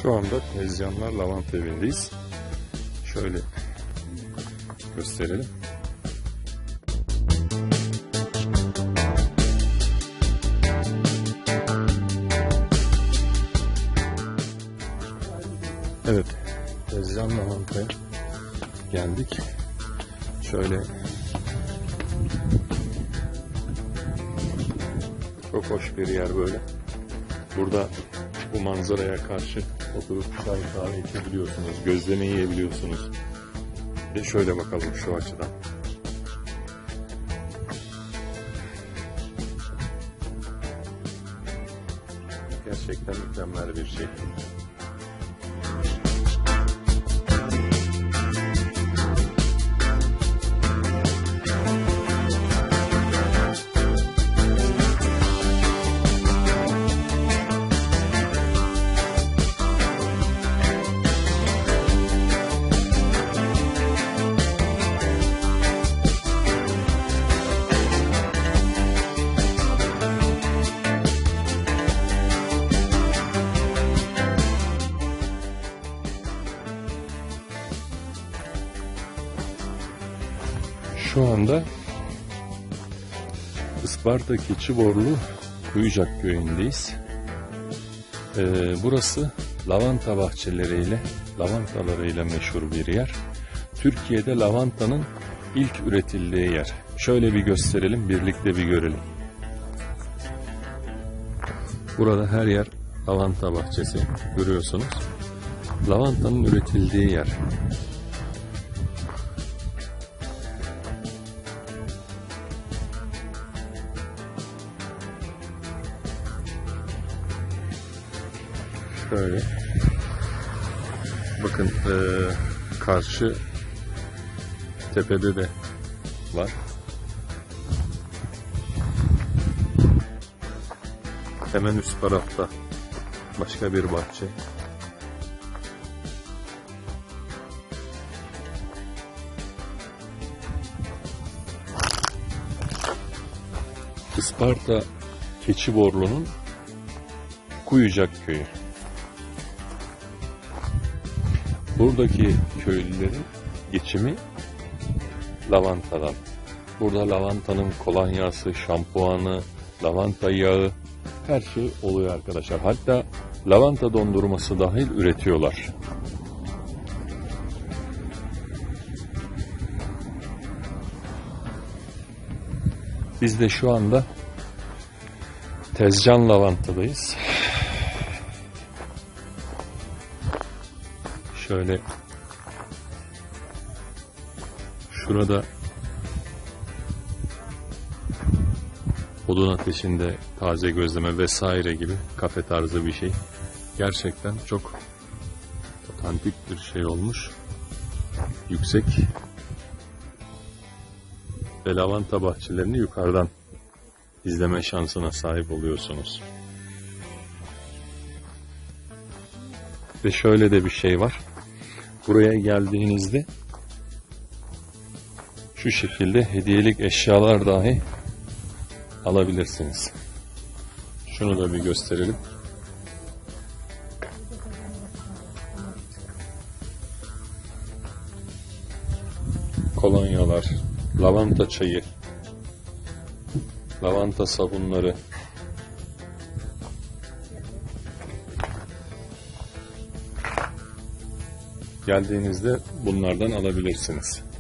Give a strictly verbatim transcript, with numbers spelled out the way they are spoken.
Şu anda Tezcanlar Lavanta Evi'ndeyiz. Şöyle gösterelim. Evet, Tezcan Lavanta'ya geldik. Şöyle çok hoş bir yer böyle. Burada bu manzaraya karşı oturup çay kahve içebiliyorsunuz, gözleme yiyebiliyorsunuz. Bir de şöyle bakalım şu açıdan. Gerçekten mükemmel bir şey. Şu anda Isparta Keçiborlu Kuyucak köyündeyiz. Ee, burası lavanta bahçeleriyle, lavantalarıyla meşhur bir yer. Türkiye'de lavantanın ilk üretildiği yer. Şöyle bir gösterelim, birlikte bir görelim. Burada her yer lavanta bahçesi, görüyorsunuz. Lavantanın üretildiği yer. Şöyle. Bakın e, karşı tepede de var. Hemen üst tarafta başka bir bahçe. Isparta Keçiborlu'nun Kuyucak köyü. Buradaki köylülerin geçimi lavantadan. Burada lavantanın kolonyası, şampuanı, lavanta yağı, her şey oluyor arkadaşlar. Hatta lavanta dondurması dahil üretiyorlar. Biz de şu anda Tezcan Lavanta'dayız. Şöyle şurada odun ateşinde taze gözleme vesaire gibi kafe tarzı bir şey. Gerçekten çok otantik bir şey olmuş. Yüksek ve lavanta bahçelerini yukarıdan izleme şansına sahip oluyorsunuz. Ve şöyle de bir şey var. Buraya geldiğinizde şu şekilde hediyelik eşyalar dahi alabilirsiniz. Şunu da bir gösterelim. Kolonyalar, lavanta çayı, lavanta sabunları. Geldiğinizde bunlardan alabilirsiniz.